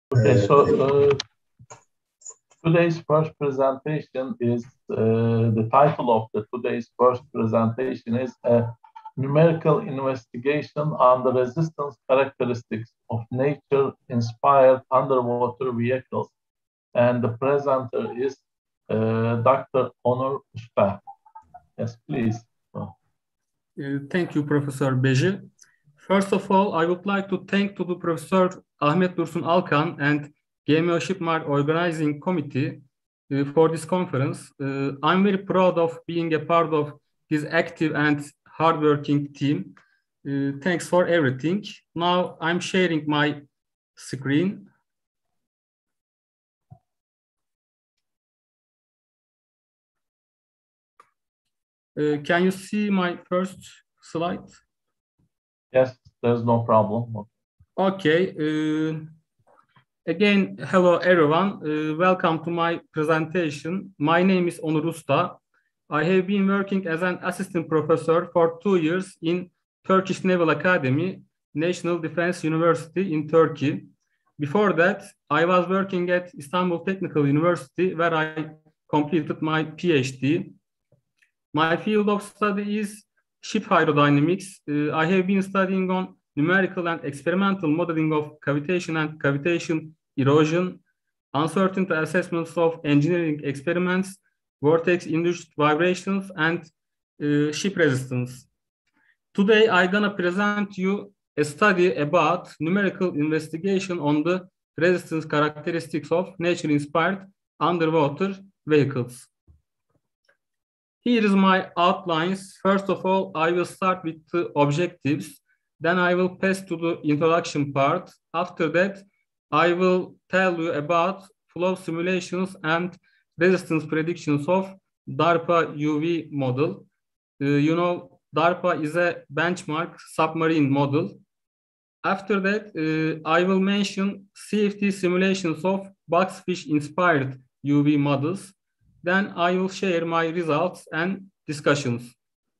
Okay, so today's first presentation is the title of today's first presentation is a numerical investigation on the resistance characteristics of nature-inspired underwater vehicles, and the presenter is Dr. Onur Usta. Yes, please. Thank you, Professor Beji. First of all, I would like to thank to the Professor Ahmet Dursun Alkan and GMO Shipmart Organizing Committee for this conference. I'm very proud of being a part of this active and hardworking team. Thanks for everything. Now I'm sharing my screen. Can you see my first slide? Yes, there's no problem. Okay. Again, hello everyone. Welcome to my presentation. My name is Onur Usta. I have been working as an assistant professor for 2 years in Turkish Naval Academy, National Defense University in Turkey. Before that, I was working at Istanbul Technical University, where I completed my PhD. My field of study is ship hydrodynamics. I have been studying on numerical and experimental modeling of cavitation and cavitation erosion, uncertainty assessments of engineering experiments, vortex-induced vibrations, and ship resistance. Today, I'm gonna present you a study about numerical investigation on the resistance characteristics of nature-inspired underwater vehicles. Here is my outlines. First of all, I will start with the objectives. Then I will pass to the introduction part. After that, I will tell you about flow simulations and resistance predictions of DARPA UV model. You know, DARPA is a benchmark submarine model. After that, I will mention CFD simulations of boxfish-inspired UV models. Then I will share my results and discussions.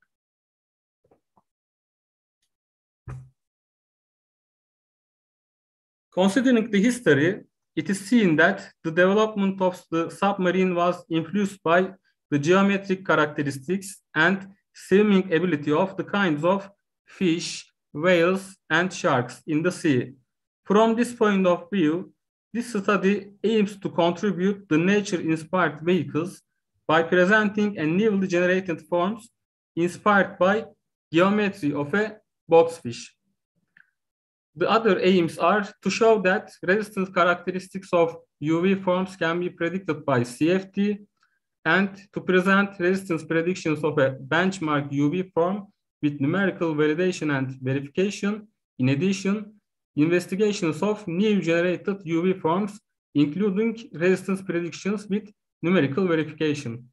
Considering the history, it is seen that the development of the submarine was influenced by the geometric characteristics and swimming ability of the kinds of fish, whales, and sharks in the sea. From this point of view, this study aims to contribute to nature-inspired vehicles by presenting a newly generated forms inspired by geometry of a boxfish. The other aims are to show that resistance characteristics of UV forms can be predicted by CFD and to present resistance predictions of a benchmark UV form with numerical validation and verification. In addition, investigations of new generated UV forms, including resistance predictions with numerical verification.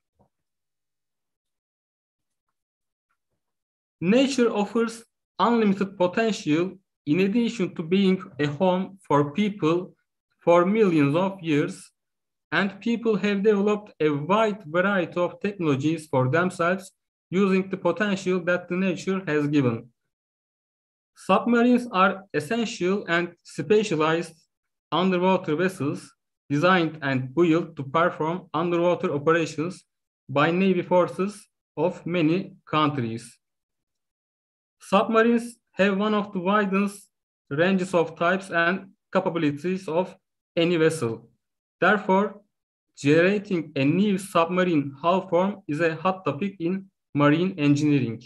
Nature offers unlimited potential in addition to being a home for people for millions of years, and people have developed a wide variety of technologies for themselves using the potential that the nature has given. Submarines are essential and specialized underwater vessels designed and built to perform underwater operations by Navy forces of many countries. Submarines have one of the widest ranges of types and capabilities of any vessel. Therefore, generating a new submarine hull form is a hot topic in marine engineering.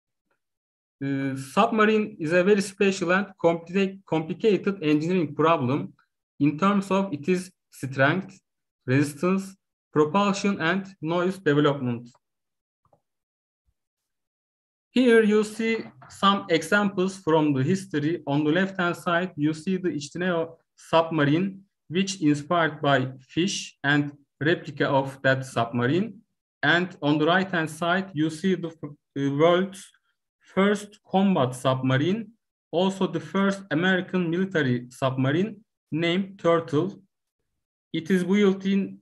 Submarine is a very special and complicated engineering problem in terms of its strength, resistance, propulsion, and noise development. Here you see some examples from the history. On the left-hand side, you see the Ictineo submarine, which inspired by fish and replica of that submarine. And on the right-hand side, you see the world's first combat submarine, also the first American military submarine named Turtle. It was built in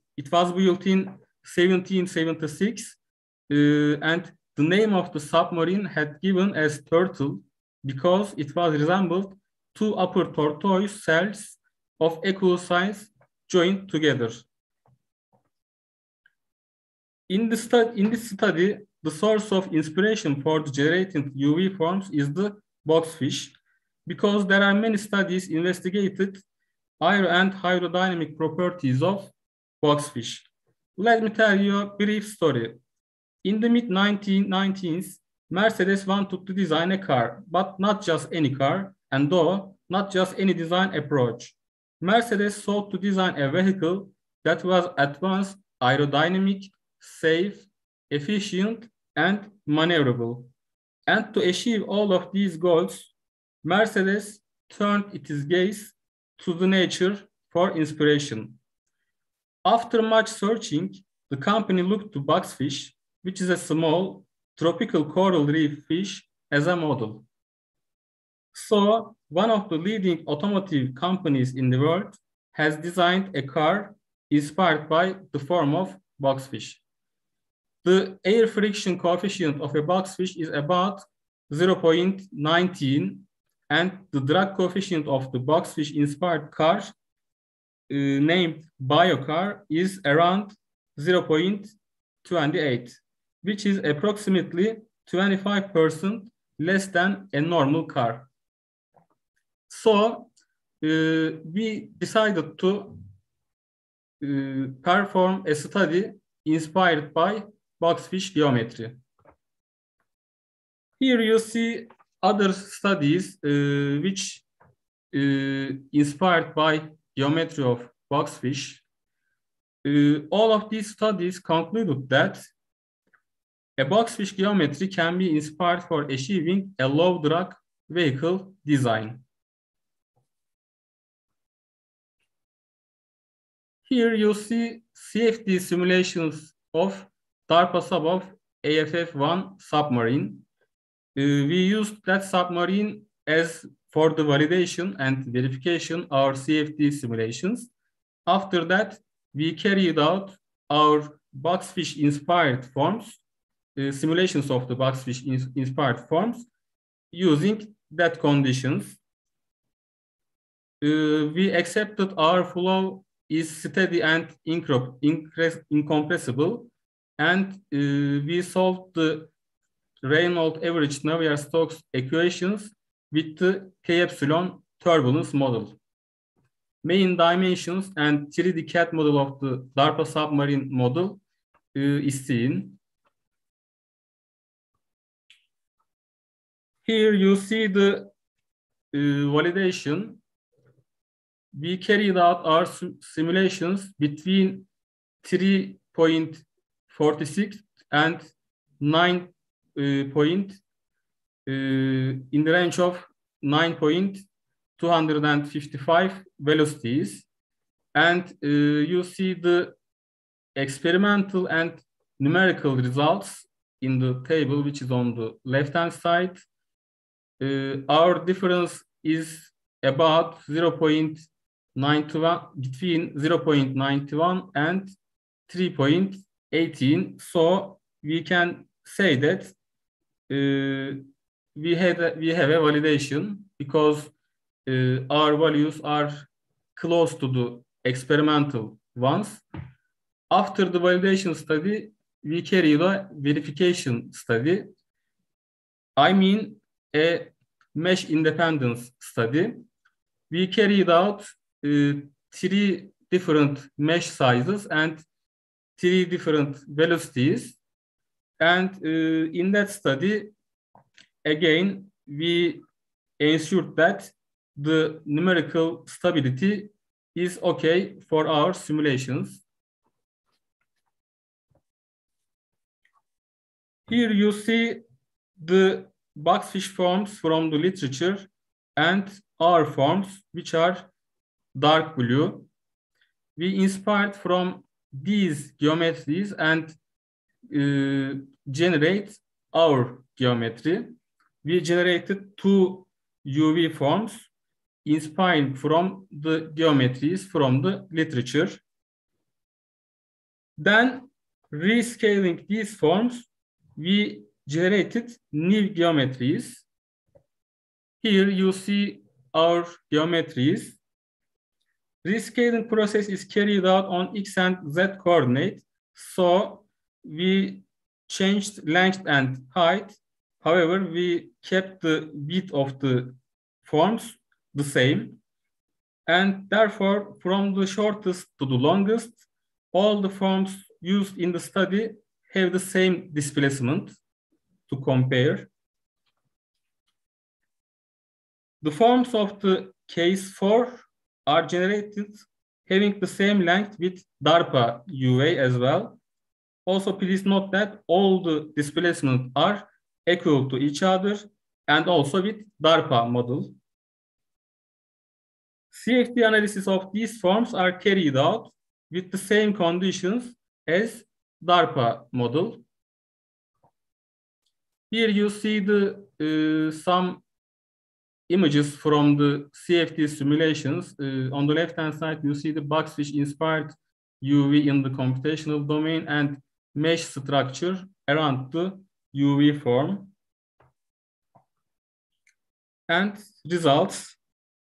1776, and the name of the submarine had given as Turtle because it was resembled two upper tortoise shells of equal size joined together. In this study, the source of inspiration for the generating UV forms is the boxfish, because there are many studies investigated aero and hydrodynamic properties of boxfish. Let me tell you a brief story. In the mid-1990s, Mercedes wanted to design a car, but not just any car, and though not just any design approach. Mercedes sought to design a vehicle that was advanced, aerodynamic, safe, efficient, and maneuverable. And to achieve all of these goals, Mercedes turned its gaze to the nature for inspiration. After much searching, the company looked to boxfish, which is a small tropical coral reef fish, as a model. So, one of the leading automotive companies in the world has designed a car inspired by the form of boxfish. The air friction coefficient of a boxfish is about 0.19, and the drag coefficient of the boxfish inspired car named BioCar is around 0.28, which is approximately 25% less than a normal car. So we decided to perform a study inspired by boxfish geometry. Here you see other studies which inspired by geometry of boxfish. All of these studies concluded that a boxfish geometry can be inspired for achieving a low drag vehicle design. Here you see CFD simulations of DARPA SABOF AFF-1 submarine. We used that submarine as for the validation and verification our CFD simulations. After that, we carried out our boxfish inspired forms, simulations of the boxfish inspired forms using that conditions. We accepted our flow is steady and incompressible, and we solved the Reynolds average Navier-Stokes equations with the K-epsilon turbulence model. Main dimensions and 3D CAD model of the DARPA submarine model is seen. Here you see the validation. We carried out our simulations between 3.46 and 9 point in the range of 9.255 velocities. And you see the experimental and numerical results in the table, which is on the left-hand side. Our difference is about 0.91, between 0.91 and 3.18. So we can say that we have a validation because our values are close to the experimental ones. After the validation study, we carried a verification study. I mean a mesh independence study. We carried out 3 different mesh sizes and 3 different velocities. And in that study, again, we ensured that the numerical stability is okay for our simulations. Here you see the boxfish forms from the literature and our forms, which are dark blue. We inspired from these geometries and generate our geometry. We generated 2 UV forms inspired from the geometries from the literature. Then, rescaling these forms, we generated new geometries. Here you see our geometries. rescaling process is carried out on X and Z coordinate. So we changed length and height. However, we kept the width of the forms the same. And therefore, from the shortest to the longest, all the forms used in the study have the same displacement to compare. The forms of the case 4 are generated having the same length with DARPA UA as well. Also, please note that all the displacements are equal to each other and also with DARPA model. CFD analysis of these forms are carried out with the same conditions as DARPA model. Here you see the some images from the CFD simulations. On the left-hand side, you see the boxfish-inspired UV in the computational domain and mesh structure around the UV form. And results.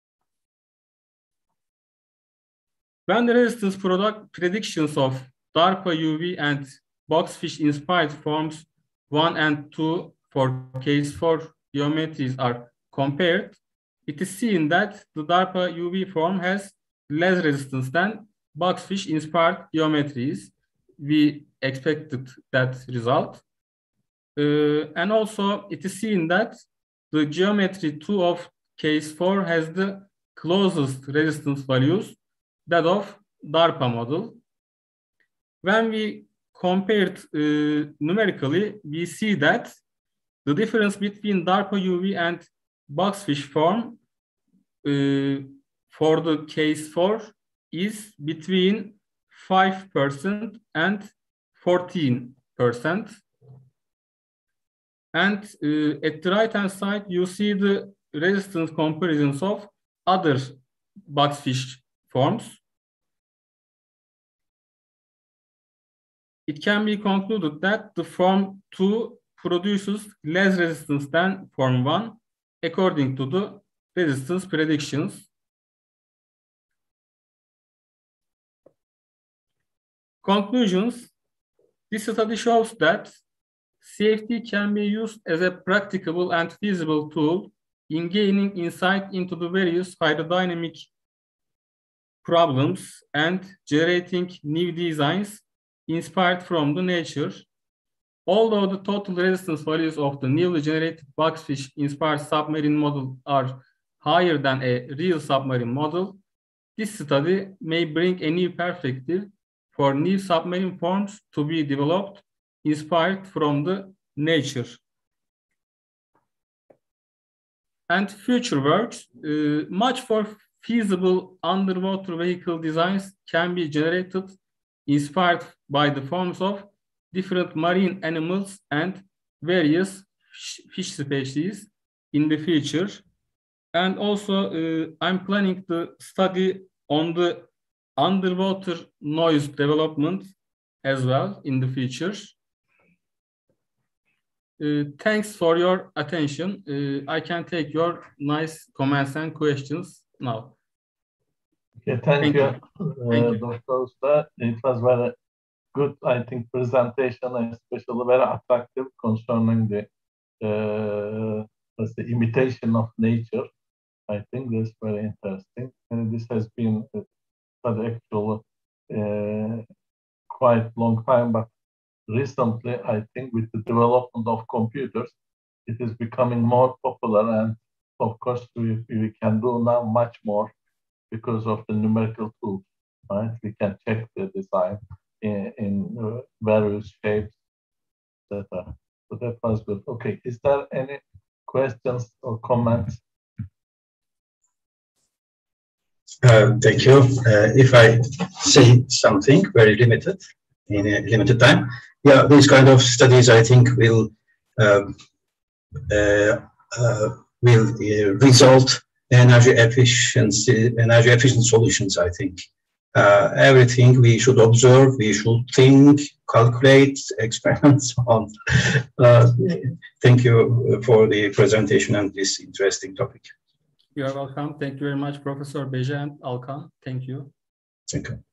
When the resistance product predictions of DARPA UV and boxfish-inspired forms 1 and 2 for case 4 geometries are compared, it is seen that the DARPA UV form has less resistance than boxfish-inspired geometries. We expected that result. And also it is seen that the geometry 2 of case 4 has the closest resistance values, that of DARPA model. When we compared numerically, we see that the difference between DARPA UV and boxfish form for the case 4 is between 5% and 14%. And at the right-hand side, you see the resistance comparisons of other boxfish forms. It can be concluded that the form 2 produces less resistance than form 1 according to the resistance predictions. Conclusions. This study shows that CFD can be used as a practicable and feasible tool in gaining insight into the various hydrodynamic problems and generating new designs inspired from the nature. Although the total resistance values of the newly generated boxfish-inspired submarine model are higher than a real submarine model, this study may bring a new perspective for new submarine forms to be developed inspired from the nature. And future works, much more feasible underwater vehicle designs can be generated inspired by the forms of different marine animals and various fish species in the future. And also, I'm planning to study on the underwater noise development as well in the future. Thanks for your attention. I can take your nice comments and questions now. Okay, thank you. Dr. Usta. It was very good, I think, presentation, especially very attractive concerning the imitation of nature. I think that's very interesting. And this has been actually quite long time, but recently, I think with the development of computers, it is becoming more popular. And of course, we can do now much more because of the numerical tools, right? We can check the design in various shapes, etc. So that was good. Okay, is there any questions or comments? Thank you. If I say something very limited, in a limited time, yeah, these kind of studies, I think, will result energy efficient solutions. I think everything we should observe, we should think, calculate, experiment on. Thank you for the presentation and this interesting topic. You are welcome. Thank you very much, Professor Beja and Alkan. Thank you. Thank you.